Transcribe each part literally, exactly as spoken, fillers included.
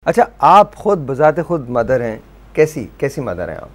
अच्छा, आप खुद बजाते खुद मदर हैं, कैसी कैसी मदर हैं आप?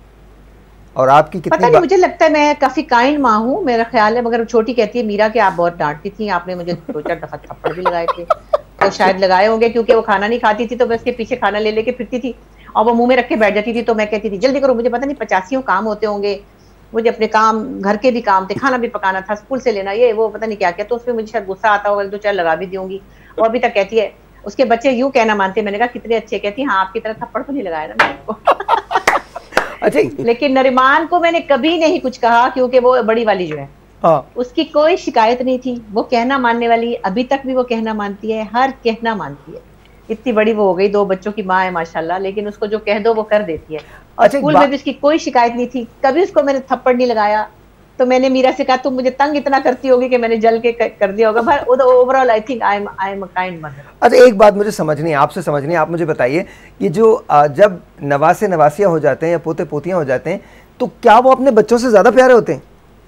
और आपकी कितनी पता नहीं, मुझे लगता है मैं काफी काइंड माँ हूँ, मेरा ख्याल है। मगर छोटी कहती है मीरा कि आप बहुत डांटती थी, आपने मुझे दो चार दफा थप्पड़ भी लगाए थे। तो शायद लगाए होंगे क्योंकि वो खाना नहीं खाती थी तो मैं उसके पीछे खाना ले लेके फिरती थी और वो मुंह में रख के बैठ जाती थी। तो मैं कहती थी जल्दी करो, मुझे पता नहीं पचासियों काम होते होंगे, मुझे अपने काम, घर के भी काम थे, खाना भी पकाना था, स्कूल से लेना, ये वो पता नहीं क्या क्या। तो उसमें मुझे शायद गुस्सा आता होगा, दो चार लगा भी दूंगी। वो अभी तक कहती है उसके बच्चे यूं कहना मानते। मैंने कहा कितने अच्छे। कहती हाँ, आपकी तरह थप्पड़ तो नहीं लगाया ना मैंने उसको। अच्छा। लेकिन नरिमान को मैंने कभी नहीं कुछ कहा क्योंकि वो बड़ी वाली जो है, हाँ। उसकी कोई शिकायत नहीं थी। वो कहना मानने वाली, अभी तक भी वो कहना मानती है, हर कहना मानती है। इतनी बड़ी वो हो गई, दो बच्चों की माँ है माशाल्लाह, लेकिन उसको जो कह दो वो कर देती है। और अच्छा, एक स्कूल में भी बात। उसकी कोई शिकायत नहीं थी, कभी उसको मैंने थप्पड़ नहीं लगाया। तो मैंने मीरा से कहा तुम मुझे तंग इतना करती होगी कि मैंने जल के कर दिया होगा। But overall I think I am I am a kind mother. अच्छा, एक बात मुझे समझनी है, आपसे समझनी है, आप मुझे बताइए, ये जो आ, जब नवासे नवासियां हो जाते हैं या पोते पोतियां हो जाते हैं, तो क्या वो अपने बच्चों से ज्यादा प्यारे होते हैं?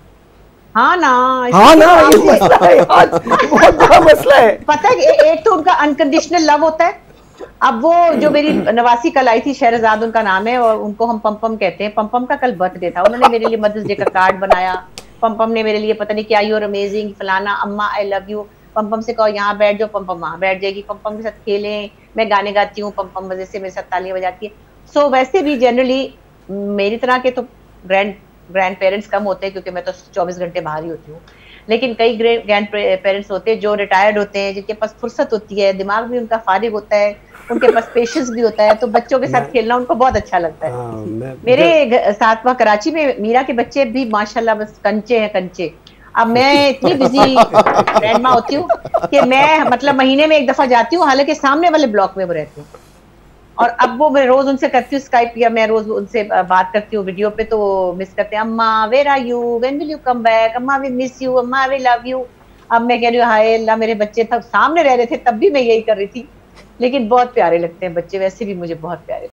हाँ ना, हाँ इसलिए ना, तो ये आपसे मसला है यार, बहुत बड़ा मसला है। पता है। ए, एक तो उनका अनकंडीशनल लव होता है। अब वो जो मेरी नवासी कल आई थी, शहरजाद उनका नाम है, और उनको हम पम्पम कहते हैं। पम्पम का कल बर्थडे था, उन्होंने मेरे लिए मदर्स डे का कार्ड बनाया। पम्पम ने मेरे लिए पता नहीं क्या, यूर अमेजिंग फलाना, अम्मा आई लव यू। पम्पम से कहो यहाँ बैठ जाओ, पम्पम वहां बैठ जाएगी। पम्पम के साथ खेलें, मैं गाने गाती हूँ, पम्पम मजे से मेरे साथ तालियां बजाती है। सो वैसे भी जनरली मेरी तरह के तो ग्रैंड ग्रैंड पेरेंट्स कम होते हैं क्योंकि मैं तो चौबीस घंटे बाहर ही होती हूँ। लेकिन कई ग्रैंड पेरेंट्स होते हैं जो रिटायर्ड होते हैं, जिनके पास फुर्सत होती है, दिमाग भी उनका फारिग होता है, उनके पास पेशेंस भी होता है, तो बच्चों के साथ मैं खेलना उनको बहुत अच्छा लगता है। हाँ मैं मेरे जब साथ वहाँ कराची में मीरा के बच्चे भी माशाल्लाह बस कंचे हैं, कंचे। अब मैं इतनी बिजी ग्रैंड माँ होती हूँ कि मैं मतलब महीने में एक दफा जाती हूँ, हालांकि सामने वाले ब्लॉक में वो रहते हैं। और अब वो मैं रोज उनसे करती हूँ स्काइप, या मैं रोज उनसे बात करती हूँ वीडियो पे, तो वो मिस करते हैं। अम्मा where are you, when will you come back, अम्मा वी मिस यू, अम्मा वी लव यू। अब मैं कह रही हूँ हाय अल्लाह, मेरे बच्चे तब सामने रह रहे थे, तब भी मैं यही कर रही थी। लेकिन बहुत प्यारे लगते हैं बच्चे, वैसे भी मुझे बहुत प्यारे।